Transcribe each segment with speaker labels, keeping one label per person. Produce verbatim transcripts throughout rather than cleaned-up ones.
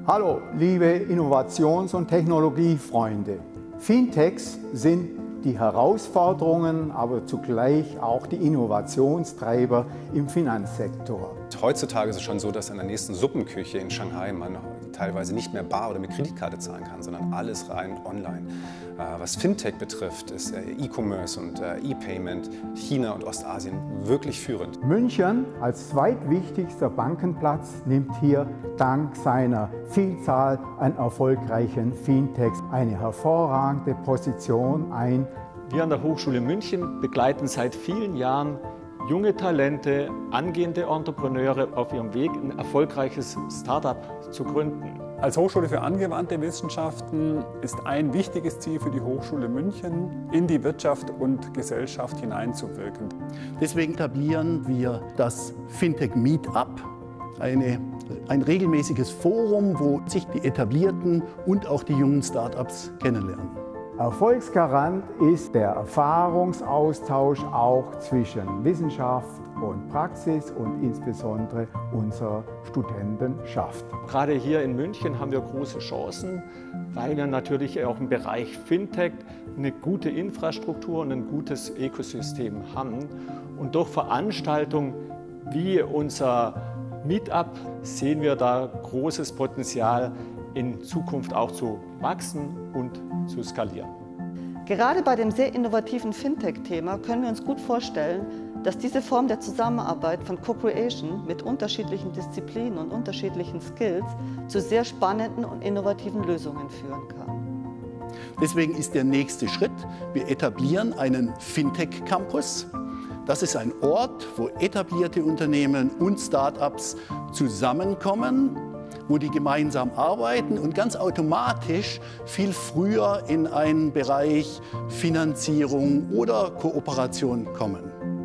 Speaker 1: Hallo, liebe Innovations- und Technologiefreunde. Fintechs sind die Herausforderungen, aber zugleich auch die Innovationstreiber im Finanzsektor.
Speaker 2: Heutzutage ist es schon so, dass in der nächsten Suppenküche in Shanghai man teilweise nicht mehr bar oder mit Kreditkarte zahlen kann, sondern alles rein online. Was Fintech betrifft, ist E-Commerce und E-Payment China und Ostasien wirklich führend.
Speaker 1: München als zweitwichtigster Bankenplatz nimmt hier dank seiner Vielzahl an erfolgreichen Fintechs eine hervorragende Position ein.
Speaker 3: Wir an der Hochschule München begleiten seit vielen Jahren junge Talente, angehende Entrepreneure auf ihrem Weg, ein erfolgreiches Start-up zu gründen.
Speaker 4: Als Hochschule für angewandte Wissenschaften ist ein wichtiges Ziel für die Hochschule München, in die Wirtschaft und Gesellschaft hineinzuwirken.
Speaker 5: Deswegen etablieren wir das Fintech Meetup, eine, ein regelmäßiges Forum, wo sich die etablierten und auch die jungen Start-ups kennenlernen.
Speaker 1: Erfolgsgarant ist der Erfahrungsaustausch auch zwischen Wissenschaft und Praxis und insbesondere unserer Studentenschaft.
Speaker 3: Gerade hier in München haben wir große Chancen, weil wir natürlich auch im Bereich Fintech eine gute Infrastruktur und ein gutes Ökosystem haben. Und durch Veranstaltungen wie unser Meetup sehen wir da großes Potenzial, in Zukunft auch zu wachsen und zu skalieren.
Speaker 6: Gerade bei dem sehr innovativen Fintech-Thema können wir uns gut vorstellen, dass diese Form der Zusammenarbeit von Co-Creation mit unterschiedlichen Disziplinen und unterschiedlichen Skills zu sehr spannenden und innovativen Lösungen führen kann.
Speaker 5: Deswegen ist der nächste Schritt, wir etablieren einen Fintech-Campus. Das ist ein Ort, wo etablierte Unternehmen und Start-ups zusammenkommen, wo die gemeinsam arbeiten und ganz automatisch viel früher in einen Bereich Finanzierung oder Kooperation kommen.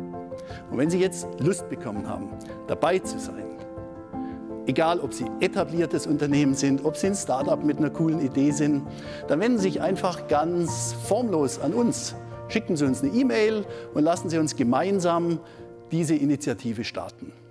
Speaker 5: Und wenn Sie jetzt Lust bekommen haben, dabei zu sein, egal ob Sie etabliertes Unternehmen sind, ob Sie ein Start-up mit einer coolen Idee sind, dann wenden Sie sich einfach ganz formlos an uns. Schicken Sie uns eine E-Mail und lassen Sie uns gemeinsam diese Initiative starten.